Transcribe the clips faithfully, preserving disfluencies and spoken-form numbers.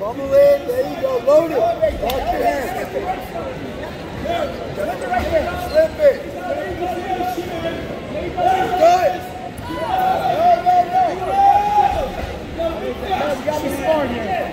Fumble in. There you go. Load it. Watch your hands. Slip it. Good. Go, go, go. You got me smart here.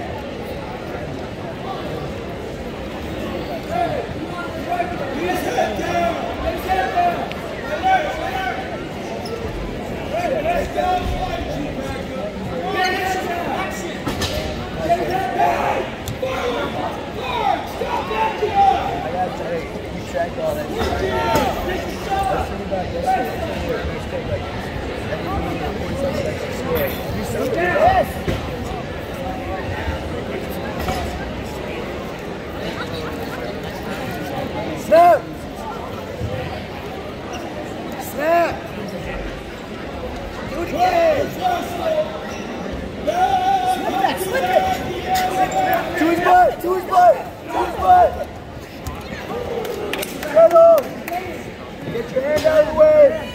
Check all that. Let's think about this. Let's take like any points on the extra score. You so good. Snap! Snap! Do it again! Slip that, slip it! To his butt! To his butt! To his butt! Get on! Get your hand out of the way!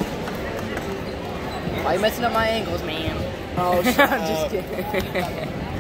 Why are you messing up my ankles, man? Oh, I'm just kidding.